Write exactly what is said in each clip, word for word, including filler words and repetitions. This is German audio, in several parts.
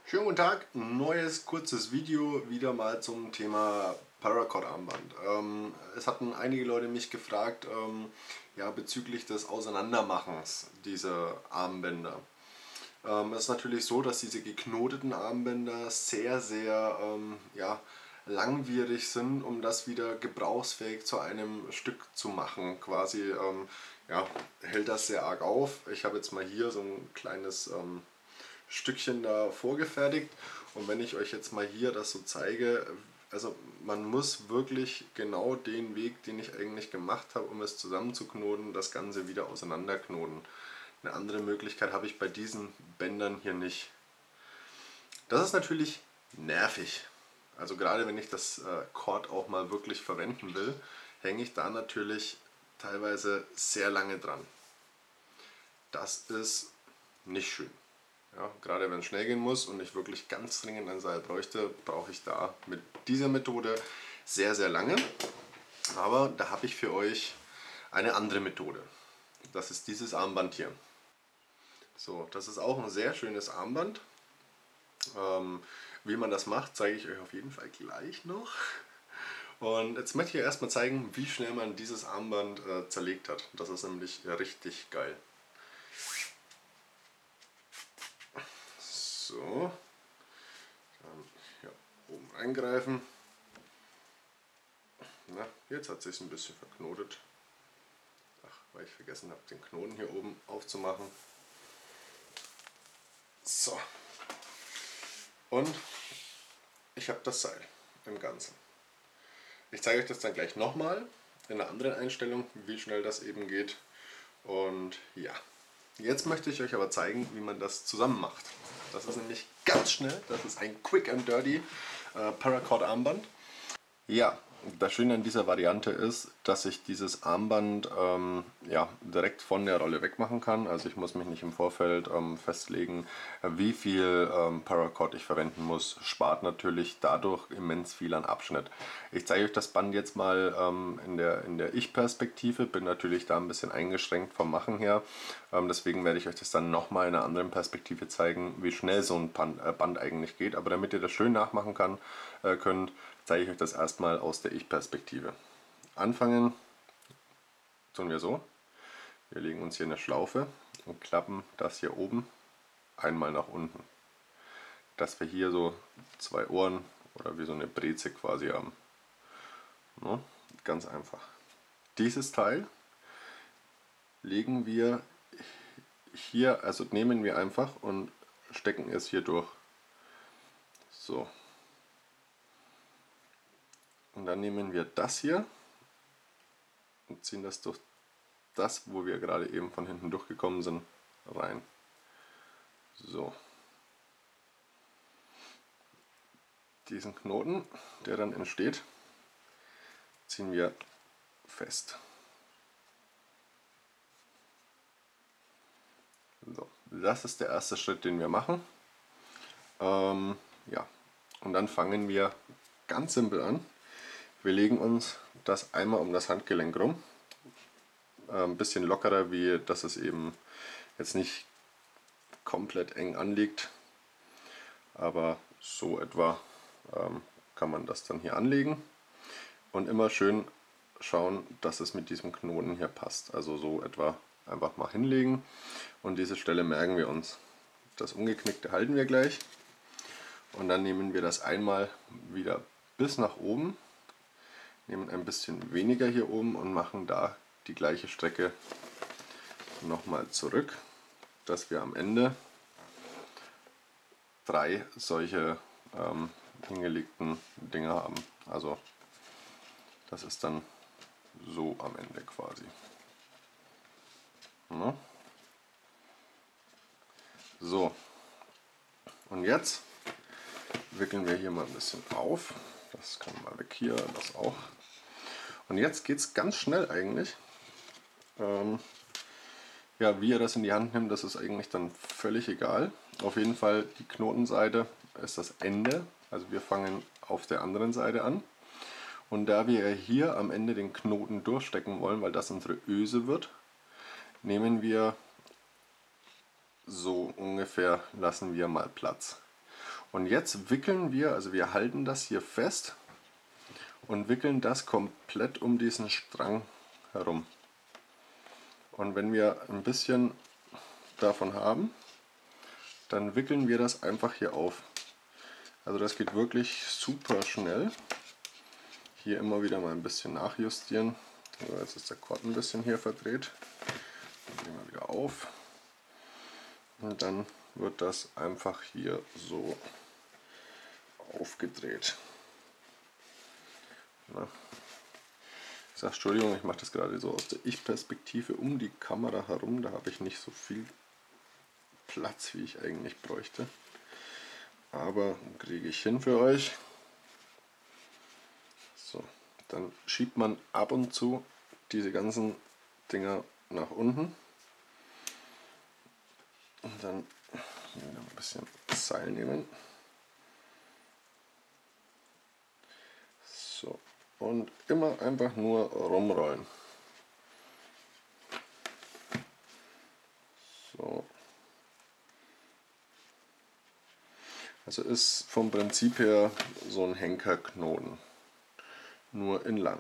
Schönen guten Tag, ein neues kurzes Video wieder mal zum Thema Paracord-Armband. Ähm, es hatten einige Leute mich gefragt, ähm, ja, bezüglich des Auseinandermachens dieser Armbänder. Ähm, es ist natürlich so, dass diese geknoteten Armbänder sehr, sehr ähm, ja, langwierig sind, um das wieder gebrauchsfähig zu einem Stück zu machen. Quasi ähm, ja, hält das sehr arg auf. Ich habe jetzt mal hier so ein kleines ähm, Stückchen da vorgefertigt, und wenn ich euch jetzt mal hier das so zeige, also man muss wirklich genau den Weg, den ich eigentlich gemacht habe, um es zusammenzuknoten, das Ganze wieder auseinanderknoten. Eine andere Möglichkeit habe ich bei diesen Bändern hier nicht. Das ist natürlich nervig. Also gerade wenn ich das äh, Cord auch mal wirklich verwenden will, hänge ich da natürlich teilweise sehr lange dran. Das ist nicht schön. Ja, gerade wenn es schnell gehen muss und ich wirklich ganz dringend ein Seil bräuchte, brauche ich da mit dieser Methode sehr, sehr lange. Aber da habe ich für euch eine andere Methode. Das ist dieses Armband hier. So, das ist auch ein sehr schönes Armband. Ähm, wie man das macht, zeige ich euch auf jeden Fall gleich noch. Und jetzt möchte ich euch erstmal zeigen, wie schnell man dieses Armband äh, zerlegt hat. Das ist nämlich richtig geil. So, dann hier oben eingreifen. Na, jetzt hat sich ein bisschen verknotet. Ach, weil ich vergessen habe, den Knoten hier oben aufzumachen. So. Und ich habe das Seil im Ganzen. Ich zeige euch das dann gleich nochmal in einer anderen Einstellung, wie schnell das eben geht. Und ja, jetzt möchte ich euch aber zeigen, wie man das zusammen macht. Das ist nämlich ganz schnell. Das ist ein Quick and Dirty äh, Paracord Armband. Ja, das Schöne an dieser Variante ist, dass ich dieses Armband ähm, ja, direkt von der Rolle wegmachen kann. Also ich muss mich nicht im Vorfeld ähm, festlegen, wie viel ähm, Paracord ich verwenden muss. Spart natürlich dadurch immens viel an Abschnitt. Ich zeige euch das Band jetzt mal ähm, in der, in der Ich-Perspektive. Bin natürlich da ein bisschen eingeschränkt vom Machen her. Ähm, deswegen werde ich euch das dann nochmal in einer anderen Perspektive zeigen, wie schnell so ein Band, äh, Band eigentlich geht. Aber damit ihr das schön nachmachen kann, äh, könnt, zeige ich euch das erstmal aus der Ich-Perspektive. Anfangen tun wir so. Wir legen uns hier eine Schlaufe und klappen das hier oben einmal nach unten. Dass wir hier so zwei Ohren oder wie so eine Breze quasi haben. No, ganz einfach. Dieses Teil legen wir hier, also nehmen wir einfach und stecken es hier durch. So. Und dann nehmen wir das hier und ziehen das durch das, wo wir gerade eben von hinten durchgekommen sind, rein. So. Diesen Knoten, der dann entsteht, ziehen wir fest. So. Das ist der erste Schritt, den wir machen. Ähm, ja. Und dann fangen wir ganz simpel an. Wir legen uns das einmal um das Handgelenk rum. Ein bisschen lockerer, wie dass es eben jetzt nicht komplett eng anliegt, aber so etwa ähm, kann man das dann hier anlegen und immer schön schauen, dass es mit diesem Knoten hier passt. Also so etwa einfach mal hinlegen und diese Stelle merken wir uns. Das Umgeknickte halten wir gleich und dann nehmen wir das einmal wieder bis nach oben, nehmen ein bisschen weniger hier oben und machen da die gleiche Strecke nochmal zurück, dass wir am Ende drei solche ähm, hingelegten Dinge haben. Also das ist dann so am Ende quasi. Ja. So, und jetzt wickeln wir hier mal ein bisschen auf. Das kann mal weg hier, das auch. Und jetzt geht es ganz schnell eigentlich. Ähm, ja, wie ihr das in die Hand nimmt, das ist eigentlich dann völlig egal. Auf jeden Fall die Knotenseite ist das Ende. Also wir fangen auf der anderen Seite an. Und da wir hier am Ende den Knoten durchstecken wollen, weil das unsere Öse wird, nehmen wir so ungefähr, lassen wir mal Platz. Und jetzt wickeln wir, also wir halten das hier fest und wickeln das komplett um diesen Strang herum. Und wenn wir ein bisschen davon haben, dann wickeln wir das einfach hier auf. Also das geht wirklich super schnell. Hier immer wieder mal ein bisschen nachjustieren. So, jetzt ist der Kord ein bisschen hier verdreht. Dann gehen wir wieder auf. Und dann wird das einfach hier so aufgedreht. Na. Ich sage Entschuldigung, ich mache das gerade so aus der Ich-Perspektive um die Kamera herum. Da habe ich nicht so viel Platz, wie ich eigentlich bräuchte. Aber kriege ich hin für euch. So, dann schiebt man ab und zu diese ganzen Dinger nach unten. Und dann wieder ein bisschen Seil nehmen. So, und immer einfach nur rumrollen. So. Also ist vom Prinzip her so ein Henkerknoten, nur in lang.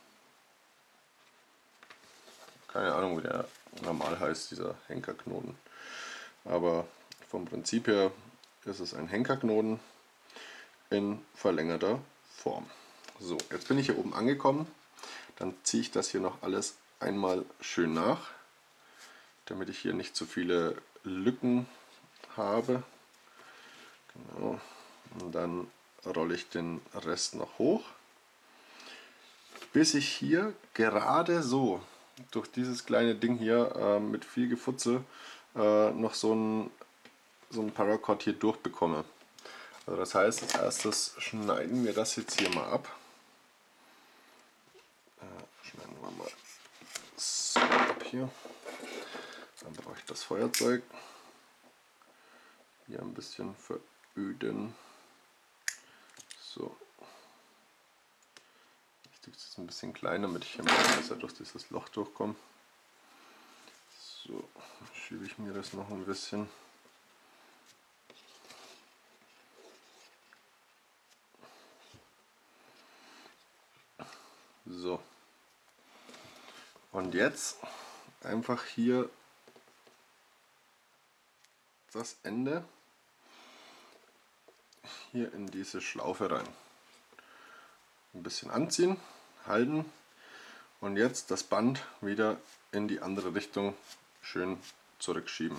Keine Ahnung, wie der normal heißt, dieser Henkerknoten. Aber vom Prinzip her ist es ein Henkerknoten in verlängerter Form. So, jetzt bin ich hier oben angekommen. Dann ziehe ich das hier noch alles einmal schön nach, damit ich hier nicht zu viele Lücken habe. Genau. Und dann rolle ich den Rest noch hoch, bis ich hier gerade so durch dieses kleine Ding hier äh, mit viel Gefutze äh, noch so ein, so ein Paracord hier durchbekomme. Also das heißt, als erstes schneiden wir das jetzt hier mal ab. Äh, schneiden wir mal so ab hier. Dann brauche ich das Feuerzeug. Hier ein bisschen veröden. So. Ich tue es jetzt ein bisschen kleiner, damit ich hier mal besser durch dieses Loch durchkomme. So, schiebe ich mir das noch ein bisschen. So. Und jetzt einfach hier das Ende hier in diese Schlaufe rein. Ein bisschen anziehen, halten und jetzt das Band wieder in die andere Richtung schön zurückschieben.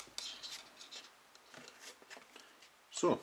So.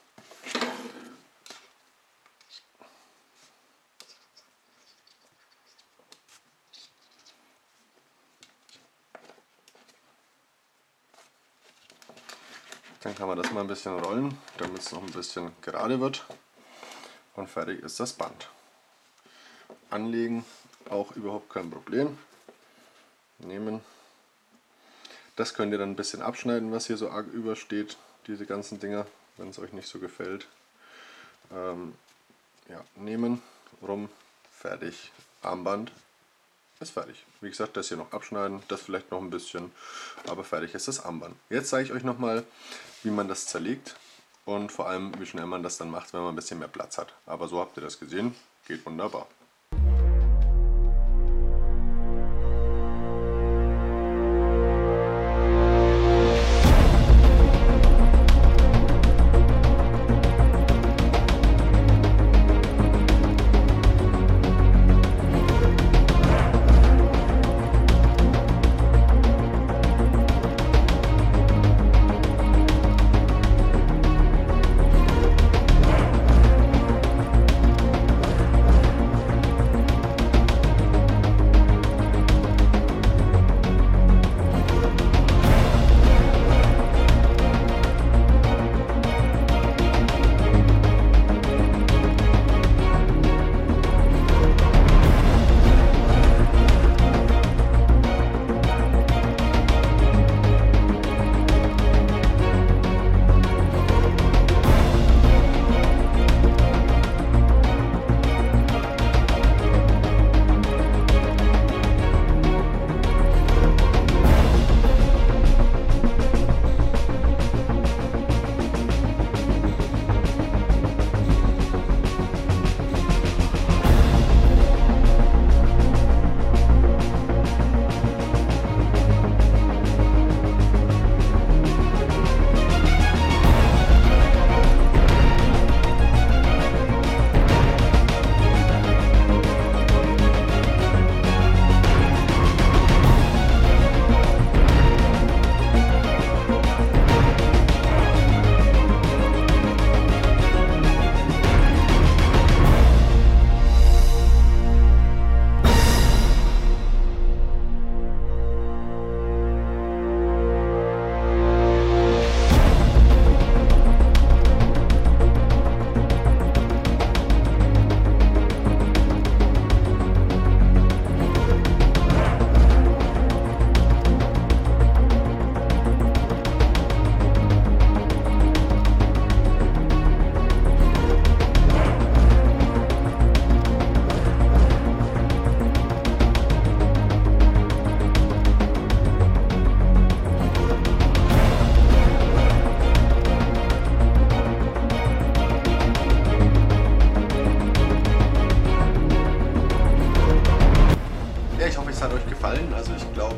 Dann kann man das mal ein bisschen rollen, damit es noch ein bisschen gerade wird. Und fertig ist das Band. Anlegen auch überhaupt kein Problem. Nehmen. Das könnt ihr dann ein bisschen abschneiden, was hier so arg übersteht, diese ganzen Dinger, wenn es euch nicht so gefällt. Ähm, ja, nehmen, rum, fertig, Armband ist fertig. Wie gesagt, das hier noch abschneiden, das vielleicht noch ein bisschen, aber fertig ist das Armband. Jetzt zeige ich euch nochmal, wie man das zerlegt und vor allem, wie schnell man das dann macht, wenn man ein bisschen mehr Platz hat. Aber so habt ihr das gesehen, geht wunderbar.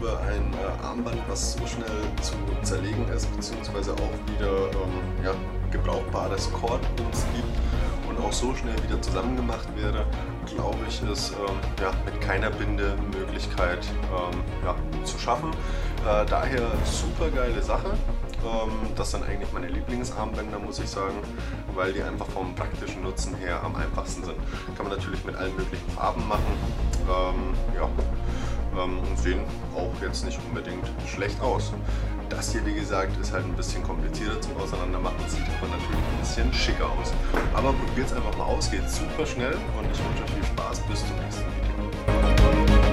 für ein äh, Armband, was so schnell zu zerlegen ist, beziehungsweise auch wieder ähm, ja, gebrauchbares Cordings gibt und auch so schnell wieder zusammengemacht wäre, glaube ich, ist ähm, ja, mit keiner Bindemöglichkeit ähm, ja, zu schaffen. Äh, daher super geile Sache. Ähm, das sind eigentlich meine Lieblingsarmbänder, muss ich sagen, weil die einfach vom praktischen Nutzen her am einfachsten sind. Kann man natürlich mit allen möglichen Farben machen. Ähm, ja. Und sehen auch jetzt nicht unbedingt schlecht aus. Das hier, wie gesagt, ist halt ein bisschen komplizierter zum Auseinandermachen, sieht aber natürlich ein bisschen schicker aus. Aber probiert es einfach mal aus, geht super schnell und ich wünsche euch viel Spaß, bis zum nächsten Video.